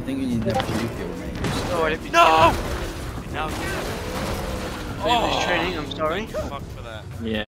think you need the blue fuel, mate. Oh, I didn't mean to No! get that. Now Previous training, I'm sorry. fuck for that. Yeah.